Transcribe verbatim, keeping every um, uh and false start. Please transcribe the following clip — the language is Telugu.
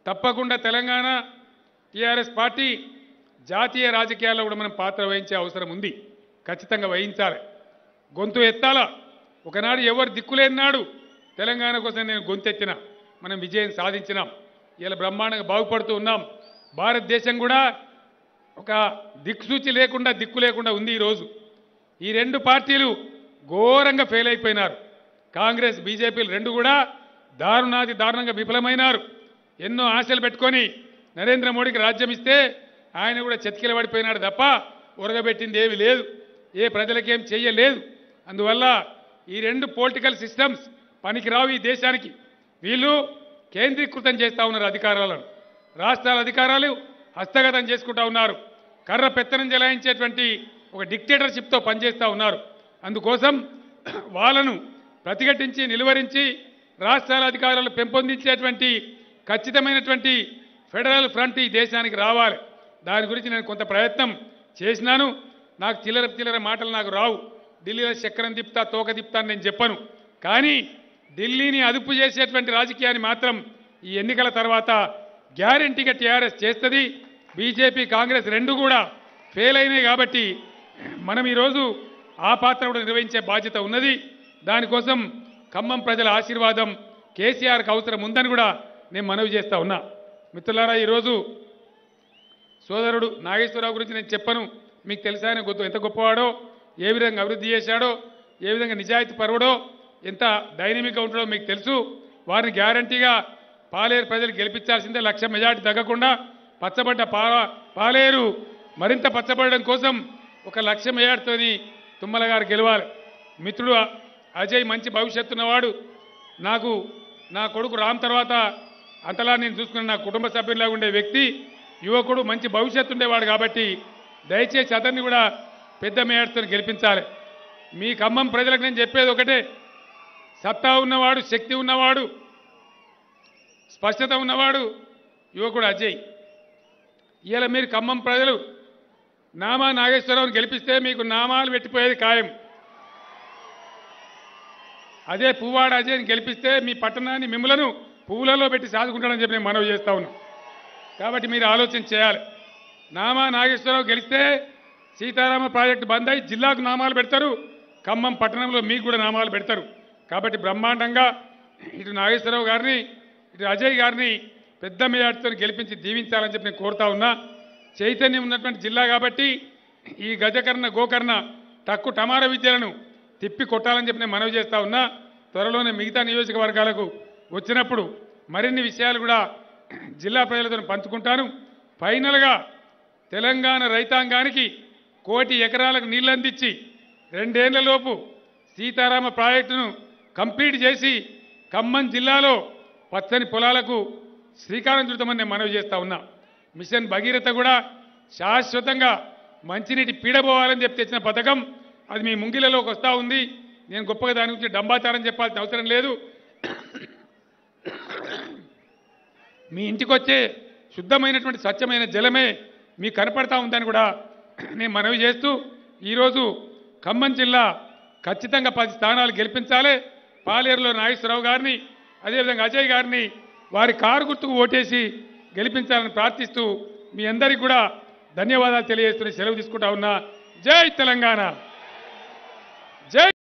తప్పకుండా తెలంగాణ టీఆర్ఎస్ పార్టీ జాతీయ రాజకీయాల్లో కూడా మనం పాత్ర వహించే అవసరం ఉంది. ఖచ్చితంగా వహించాలి. గొంతు ఎత్తాలా. ఒకనాడు ఎవరు దిక్కులేనాడు తెలంగాణ కోసం నేను గొంతెత్తిన మనం విజయం సాధించినాం. ఇలా బ్రహ్మాండంగా బాగుపడుతూ ఉన్నాం. భారతదేశం కూడా ఒక దిక్సూచి లేకుండా దిక్కు లేకుండా ఉంది ఈరోజు. ఈ రెండు పార్టీలు ఘోరంగా ఫెయిల్ అయిపోయినారు. కాంగ్రెస్ బీజేపీలు రెండు కూడా దారుణాది దారుణంగా విఫలమైనారు. ఎన్నో ఆశలు పెట్టుకొని నరేంద్ర మోడీకి రాజ్యం ఇస్తే ఆయన కూడా చతికిల పడిపోయినాడు తప్ప ఉరగబెట్టింది ఏమీ లేదు. ఏ ప్రజలకేం చెయ్యలేదు. అందువల్ల ఈ రెండు పొలిటికల్ సిస్టమ్స్ పనికిరావు ఈ దేశానికి. వీళ్ళు కేంద్రీకృతం చేస్తూ ఉన్నారు అధికారాలను. రాష్ట్రాల అధికారాలు హస్తగతం చేసుకుంటూ ఉన్నారు. కర్ర పెత్తనం చెలాయించేటువంటి ఒక డిక్టేటర్షిప్తో పనిచేస్తూ ఉన్నారు. అందుకోసం వాళ్ళను ప్రతిఘటించి నిలువరించి రాష్ట్రాల అధికారాలు పెంపొందించేటువంటి ఖచ్చితమైనటువంటి ఫెడరల్ ఫ్రంట్ ఈ దేశానికి రావాలి. దాని గురించి నేను కొంత ప్రయత్నం చేసినాను. నాకు చిల్లర చిల్లర మాటలు నాకు రావు. ఢిల్లీలో చక్రం తిప్పుతా తోక తిప్పుతా అని నేను చెప్పను. కానీ ఢిల్లీని అదుపు చేసేటువంటి రాజకీయాన్ని మాత్రం ఈ ఎన్నికల తర్వాత గ్యారెంటీగా టీఆర్ఎస్ చేస్తుంది. బీజేపీ కాంగ్రెస్ రెండు కూడా ఫెయిల్ అయినాయి కాబట్టి మనం ఈరోజు ఆ పాత్ర కూడా నిర్వహించే బాధ్యత ఉన్నది. దానికోసం ఖమ్మం ప్రజల ఆశీర్వాదం కేసీఆర్కి అవసరం ఉందని కూడా నేను మనవి చేస్తూ ఉన్నా. మిత్రులారా, ఈరోజు సోదరుడు నాగేశ్వరరావు గురించి నేను చెప్పను. మీకు తెలుసా ఆయన గొప్ప ఎంత గొప్పవాడో, ఏ విధంగా అభివృద్ధి చేశాడో, ఏ విధంగా నిజాయితీ పరువడో, ఎంత డైనమిక్గా ఉంటాడో మీకు తెలుసు. వారిని గ్యారంటీగా పాలేరు ప్రజలు గెలిపించాల్సిందే. లక్ష మెజార్టీ తగ్గకుండా పచ్చబడ్డ పా పాలేరు మరింత పచ్చబడడం కోసం ఒక లక్ష మెజార్టీతోని తుమ్మల గారు గెలవాలి. మిత్రుడు అజయ్ మంచి భవిష్యత్తు ఉన్నవాడు. నాకు నా కొడుకు రామ్ తర్వాత అంతలా నేను చూసుకున్న నా కుటుంబ సభ్యులాగా ఉండే వ్యక్తి, యువకుడు, మంచి భవిష్యత్తు ఉండేవాడు. కాబట్టి దయచేసి అతన్ని కూడా పెద్ద మేయర్తో గెలిపించాలి. మీ ఖమ్మం ప్రజలకు నేను చెప్పేది ఒకటే, సత్తా ఉన్నవాడు, శక్తి ఉన్నవాడు, స్పష్టత ఉన్నవాడు యువకుడు అజయ్. ఇలా మీరు ఖమ్మం ప్రజలు నామా నాగేశ్వరరావుని గెలిపిస్తే మీకు నామాలు పెట్టిపోయేది ఖాయం. అదే పువ్వాడ అజయ్ని గెలిపిస్తే మీ పట్టణాన్ని మిమ్మలను పువ్వులలో పెట్టి సాదుకుంటానని చెప్పి నేను మనవి చేస్తా ఉన్నాను. కాబట్టి మీరు ఆలోచన చేయాలి. నామా నాగేశ్వరరావు గెలిస్తే సీతారామ ప్రాజెక్టు బంద్ అయి జిల్లాకు నామాలు పెడతారు, ఖమ్మం పట్టణంలో మీకు కూడా నామాలు పెడతారు. కాబట్టి బ్రహ్మాండంగా ఇటు నాగేశ్వరరావు గారిని ఇటు అజయ్ గారిని పెద్ద మెజార్టీతో గెలిపించి దీవించాలని చెప్పి నేను కోరుతా ఉన్నా. చైతన్యం ఉన్నటువంటి జిల్లా కాబట్టి ఈ గజకర్ణ గోకర్ణ తక్కువ టమార విద్యలను తిప్పి కొట్టాలని చెప్పి నేను మనవి చేస్తా ఉన్నా. త్వరలోనే మిగతా నియోజకవర్గాలకు వచ్చినప్పుడు మరిన్ని విషయాలు కూడా జిల్లా ప్రజలతో పంచుకుంటాను. ఫైనల్గా తెలంగాణ రైతాంగానికి కోటి ఎకరాలకు నీళ్ళు అందించి రెండేళ్లలోపు సీతారామ ప్రాజెక్టును కంప్లీట్ చేసి ఖమ్మం జిల్లాలో పచ్చని పొలాలకు శ్రీకారం చుడతామని నేను మనవి చేస్తా ఉన్నా. మిషన్ భగీరథ కూడా శాశ్వతంగా మంచినీటి పీడబోవాలని చెప్పి తెచ్చిన పథకం అది మీ ముంగిలలోకి వస్తూ ఉంది. నేను గొప్పగా దాని గురించి డంబాచారం చెప్పాల్సిన అవసరం లేదు. మీ ఇంటికి వచ్చే శుద్ధమైనటువంటి స్వచ్ఛమైన జలమే మీకు కనపడతా ఉందని కూడా నేను మనవి చేస్తూ ఈరోజు ఖమ్మం జిల్లా ఖచ్చితంగా పది స్థానాలు గెలిపించాలి. పాలేరులో నాగేశ్వరరావు గారిని, అదేవిధంగా అజయ్ గారిని వారి కారు గుర్తుకు ఓటేసి గెలిపించాలని ప్రార్థిస్తూ మీ అందరికీ కూడా ధన్యవాదాలు తెలియజేస్తూ సెలవు తీసుకుంటా ఉన్నా. జై తెలంగాణ, జై